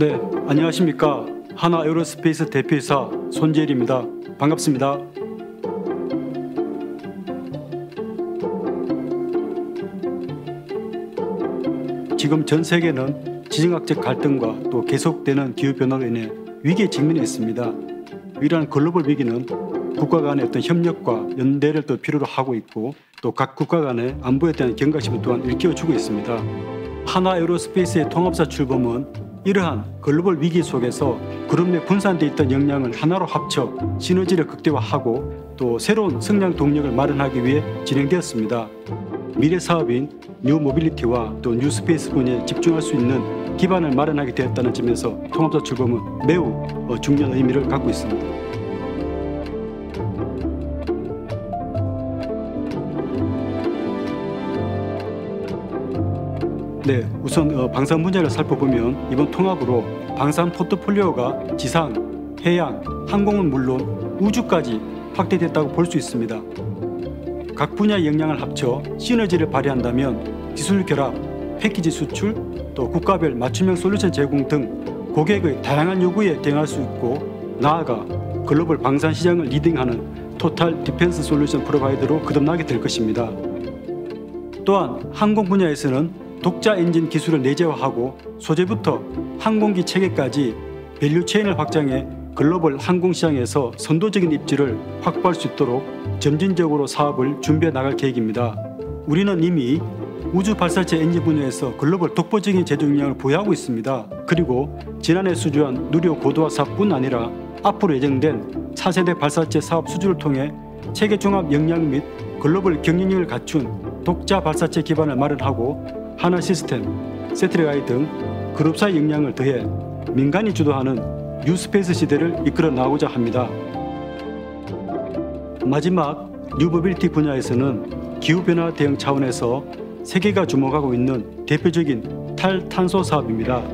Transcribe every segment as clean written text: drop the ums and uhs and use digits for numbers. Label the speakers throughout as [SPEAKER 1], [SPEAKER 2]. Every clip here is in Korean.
[SPEAKER 1] 네, 안녕하십니까. 한화 에어로스페이스 대표이사 손재일입니다. 반갑습니다. 지금 전 세계는 지정학적 갈등과 또 계속되는 기후변화로 인해 위기에 직면해 있습니다. 이러한 글로벌 위기는 국가 간의 어떤 협력과 연대를 또 필요로 하고 있고, 또 각 국가 간의 안보에 대한 경각심을 또한 일깨워주고 있습니다. 한화 에어로스페이스의 통합사 출범은 이러한 글로벌 위기 속에서 그룹 내 분산되어 있던 역량을 하나로 합쳐 시너지를 극대화하고 또 새로운 성장 동력을 마련하기 위해 진행되었습니다. 미래 사업인 뉴 모빌리티와 또 뉴 스페이스 분야에 집중할 수 있는 기반을 마련하게 되었다는 점에서 통합사 출범은 매우 중요한 의미를 갖고 있습니다. 네, 우선 방산 분야를 살펴보면 이번 통합으로 방산 포트폴리오가 지상, 해양, 항공은 물론 우주까지 확대됐다고 볼 수 있습니다. 각 분야의 역량을 합쳐 시너지를 발휘한다면 기술 결합, 패키지 수출, 또 국가별 맞춤형 솔루션 제공 등 고객의 다양한 요구에 대응할 수 있고, 나아가 글로벌 방산 시장을 리딩하는 토탈 디펜스 솔루션 프로바이더로 거듭나게 될 것입니다. 또한 항공 분야에서는 독자 엔진 기술을 내재화하고 소재부터 항공기 체계까지 밸류체인을 확장해 글로벌 항공시장에서 선도적인 입지를 확보할 수 있도록 점진적으로 사업을 준비해 나갈 계획입니다. 우리는 이미 우주 발사체 엔진 분야에서 글로벌 독보적인 제조 역량을 보유하고 있습니다. 그리고 지난해 수주한 누리호 고도화 사업뿐 아니라 앞으로 예정된 차세대 발사체 사업 수주를 통해 체계 종합 역량 및 글로벌 경쟁력을 갖춘 독자 발사체 기반을 마련하고 한화 시스템, 세트레가이 등 그룹사의 역량을 더해 민간이 주도하는 뉴스페이스 시대를 이끌어 나가고자 합니다. 마지막 뉴모빌리티 분야에서는 기후변화 대응 차원에서 세계가 주목하고 있는 대표적인 탈탄소 사업입니다.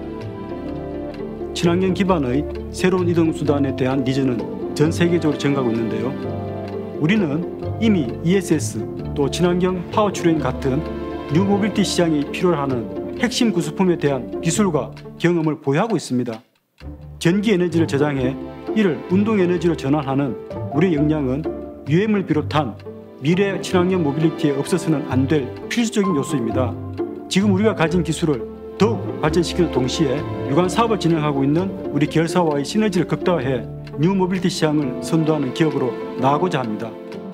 [SPEAKER 1] 친환경 기반의 새로운 이동수단에 대한 니즈는 전 세계적으로 증가하고 있는데요. 우리는 이미 ESS 또 친환경 파워 출행 같은 뉴모빌리티 시장이 필요로 하는 핵심 구수품에 대한 기술과 경험을 보유하고 있습니다. 전기 에너지를 저장해 이를 운동 에너지로 전환하는 우리의 역량은 UM을 비롯한 미래 친환경 모빌리티에 없어서는 안 될 필수적인 요소입니다. 지금 우리가 가진 기술을 더욱 발전시키는 동시에 유관 사업을 진행하고 있는 우리 계열사와의 시너지를 극대화해 뉴모빌리티 시장을 선도하는 기업으로 나아가고자 합니다.